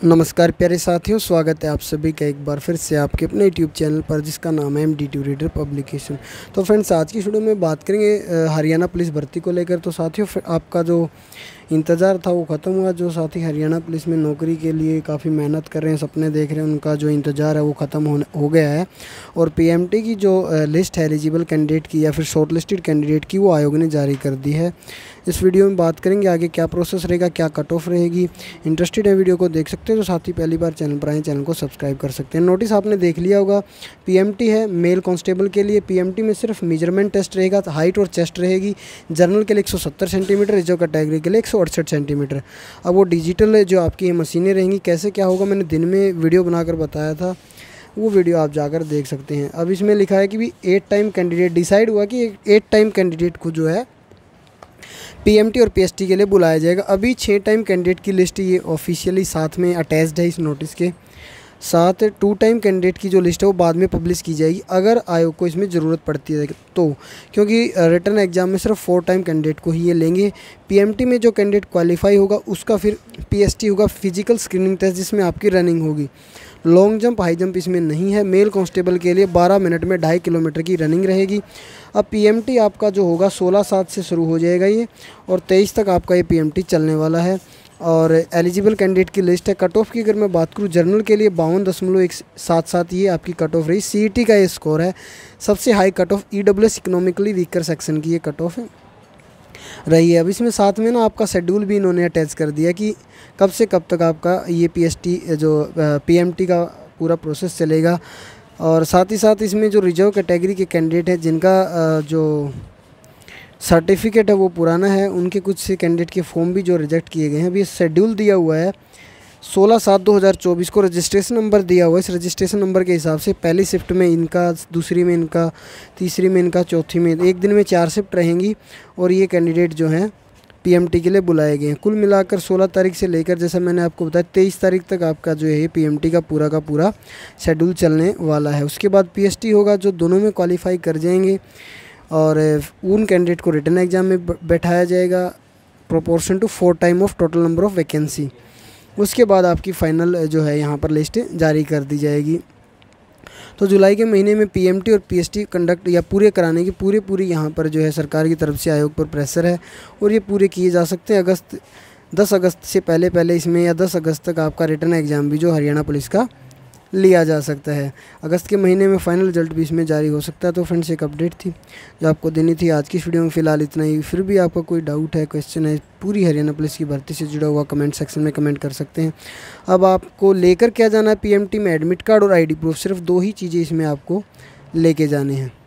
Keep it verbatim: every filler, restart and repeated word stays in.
नमस्कार प्यारे साथियों, स्वागत है आप सभी का एक बार फिर से आपके अपने यूट्यूब चैनल पर जिसका नाम है M D two reader publication. तो फ्रेंड्स, आज की वीडियो में बात करेंगे हरियाणा पुलिस भर्ती को लेकर। तो साथियों, आपका जो इंतज़ार था वो ख़त्म हुआ। जो साथी हरियाणा पुलिस में नौकरी के लिए काफ़ी मेहनत कर रहे हैं, सपने देख रहे हैं, उनका जो इंतज़ार है वो ख़त्म हो हो गया है। और पीएमटी की जो लिस्ट है एलिजिबल कैंडिडेट की या फिर शॉर्ट लिस्टेड कैंडिडेट की, वो आयोग ने जारी कर दी है। इस वीडियो में बात करेंगे आगे क्या प्रोसेस रहेगा, क्या कट ऑफ रहेगी। इंटरेस्टेड है वीडियो को देख सकते हैं। तो साथी पहली बार चैनल पर आए, चैनल को सब्सक्राइब कर सकते हैं। नोटिस आपने देख लिया होगा, पीएमटी है मेल कांस्टेबल के लिए। पीएमटी में सिर्फ मेजरमेंट टेस्ट रहेगा, हाइट और चेस्ट रहेगी। जनरल के लिए एक सौ सत्तर सेंटीमीटर, रिजर्व कैटेगरी के लिए एक सौ अड़सठ सेंटीमीटर। अब वो डिजिटल जो आपकी मशीनें रहेंगी, कैसे क्या होगा मैंने दिन में वीडियो बनाकर बताया था, वो वीडियो आप जाकर देख सकते हैं। अब इसमें लिखा है कि भी एट टाइम कैंडिडेट डिसाइड हुआ कि एट टाइम कैंडिडेट को जो है पीएमटी और पीएसटी के लिए बुलाया जाएगा। अभी छः टाइम कैंडिडेट की लिस्ट ये ऑफिशियली साथ में अटैच्ड है इस नोटिस के साथ। टू टाइम कैंडिडेट की जो लिस्ट है वो बाद में पब्लिश की जाएगी अगर आयोग को इसमें ज़रूरत पड़ती है तो, क्योंकि रिटर्न एग्जाम में सिर्फ फोर टाइम कैंडिडेट को ही ये लेंगे। पीएमटी में जो कैंडिडेट क्वालिफाई होगा उसका फिर पीएसटी होगा फिजिकल स्क्रीनिंग टेस्ट, जिसमें आपकी रनिंग होगी। लॉन्ग जंप हाई जंप इसमें नहीं है। मेल कांस्टेबल के लिए बारह मिनट में ढाई किलोमीटर की रनिंग रहेगी। अब पीएमटी आपका जो होगा सोलह सात से शुरू हो जाएगा ये, और तेईस तक आपका ये पीएमटी चलने वाला है। और एलिजिबल कैंडिडेट की लिस्ट है। कट ऑफ की अगर मैं बात करूँ, जनरल के लिए बावन दशमलव एक सात सात ये आपकी कट ऑफ रही। सीईटी का ये स्कोर है। सबसे high cut off EWS economically weaker section की ये कट ऑफ है रही है। अब इसमें साथ में ना आपका शेड्यूल भी इन्होंने अटैच कर दिया कि कब से कब तक आपका ये पीएसटी जो पीएमटी का पूरा प्रोसेस चलेगा। और साथ ही साथ इसमें जो रिजर्व कैटेगरी के कैंडिडेट हैं जिनका जो सर्टिफिकेट है वो पुराना है, उनके कुछ से कैंडिडेट के फॉर्म भी जो रिजेक्ट किए गए हैं। अभी शेड्यूल दिया हुआ है सोलह सात दो हज़ार चौबीस को, रजिस्ट्रेशन नंबर दिया हुआ है। इस रजिस्ट्रेशन नंबर के हिसाब से पहली शिफ्ट में इनका, दूसरी में इनका, तीसरी में इनका, चौथी में, एक दिन में चार शिफ्ट रहेंगी। और ये कैंडिडेट जो हैं पीएमटी के लिए बुलाए गए हैं। कुल मिलाकर सोलह तारीख से लेकर, जैसा मैंने आपको बताया, तेईस तारीख तक आपका जो है पीएमटी का पूरा का पूरा शेड्यूल चलने वाला है। उसके बाद पीएसटी होगा, जो दोनों में क्वालिफाई कर जाएंगे, और उन कैंडिडेट को रिटर्न एग्जाम में बैठाया जाएगा proportion to four time of total number of vacancy. उसके बाद आपकी फ़ाइनल जो है यहाँ पर लिस्ट जारी कर दी जाएगी। तो जुलाई के महीने में पीएमटी और पीएसटी कंडक्ट या पूरे कराने की पूरे पूरी यहाँ पर जो है सरकार की तरफ से आयोग पर प्रेशर है, और ये पूरे किए जा सकते हैं। अगस्त दस अगस्त से पहले पहले इसमें, या दस अगस्त तक आपका रिटर्न एग्ज़ाम भी जो हरियाणा पुलिस का लिया जा सकता है। अगस्त के महीने में फाइनल रिजल्ट भी इसमें जारी हो सकता है। तो फ्रेंड्स, एक अपडेट थी जो आपको देनी थी आज की इस वीडियो में। फ़िलहाल इतना ही। फिर भी आपका कोई डाउट है, क्वेश्चन है पूरी हरियाणा पुलिस की भर्ती से जुड़ा हुआ, कमेंट सेक्शन में कमेंट कर सकते हैं। अब आपको लेकर क्या जाना है पीएमटी में? एडमिट कार्ड और आईडी प्रूफ, सिर्फ दो ही चीज़ें इसमें आपको लेके जाने हैं।